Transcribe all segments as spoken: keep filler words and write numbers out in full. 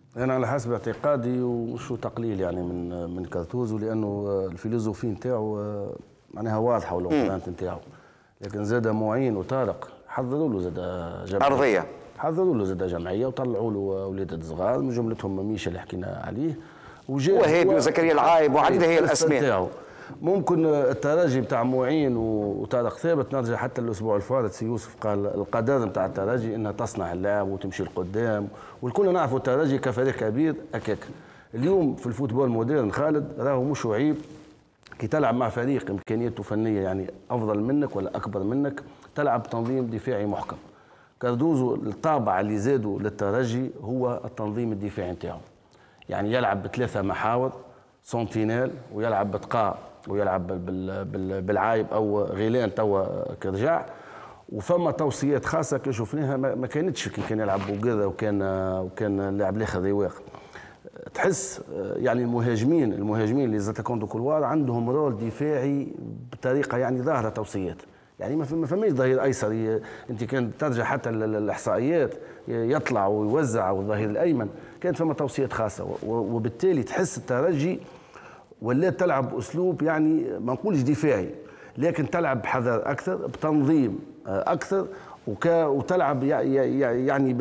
انا على حسب اعتقادي ومش تقليل يعني من من كارتوزو، لانه الفيلوزوفي نتاعو معناها واضحه والبلانت نتاعو. لكن زاد معين وطارق حضروا له زاد جمعيه ارضيه، حضروا له زاد جمعيه وطلعوا له ولاد صغار من جملتهم ميشا اللي حكينا عليه وجاء وهيبي وزكريا العايب وعديده هي الاسماء. ممكن الترجي بتاع معين وطارق ثابت نرجع حتى الاسبوع الفارط سي يوسف قال القدر بتاع الترجي انها تصنع اللعب وتمشي لقدام، والكل نعرفوا الترجي كفريق كبير هكاك. اليوم في الفوتبول مودرن خالد راهو مش عيب كي تلعب مع فريق امكانياته فنيه يعني افضل منك ولا اكبر منك تلعب تنظيم دفاعي محكم. كاردوزو الطابع اللي زادوا للترجي هو التنظيم الدفاعي نتاعو، يعني يلعب بثلاثه محاور سونتينيل ويلعب بتقاع ويلعب بالعايب او غيلان توا كرجع. وفما توصيات خاصه كي شفناها ما كانتش كي كان يلعب بوغيرا وكان وكان اللاعب الاخر رواق. تحس يعني المهاجمين المهاجمين اللي زاتاكوندو كولوار عندهم رول دفاعي بطريقه يعني ظاهره توصيات، يعني ما فماش ظهير ايسر. انت كان ترجع حتى الاحصائيات يطلع ويوزع والظهير الايمن كانت فما توصيات خاصه، وبالتالي تحس الترجي ولات تلعب باسلوب يعني ما نقولش دفاعي لكن تلعب بحذر اكثر بتنظيم اكثر وك وتلعب يعني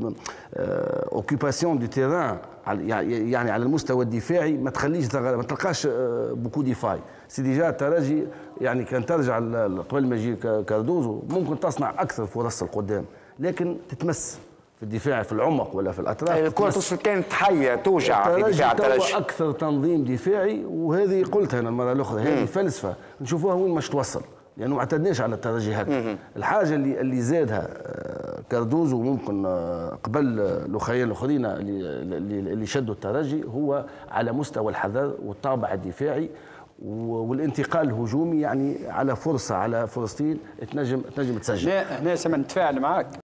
اوكيباسيون دو تيران يعني على المستوى الدفاعي ما تخليش ما تلقاش بوكو ديفاي. سي ديجا الترجي يعني كان ترجع قبل ما يجي كاردوزو ممكن تصنع اكثر فرص القدام لكن تتمس في الدفاع في العمق ولا في الاطراف. الكره توصل كانت حيه توجع في دفاع الترجي. اكثر تنظيم دفاعي، وهذه قلتها انا المره الاخرى هذه فلسفه نشوفوها وين مش توصل، لانه ما اعتدناش على الترجي هكا. الحاجه اللي اللي زادها كاردوزو ممكن قبل الاخرين الاخرين اللي اللي شدوا الترجي هو على مستوى الحذر والطابع الدفاعي والانتقال الهجومي، يعني على فرصه على فرصتين تنجم تنجم تسجل. هنا هنا نتفاعل معاك.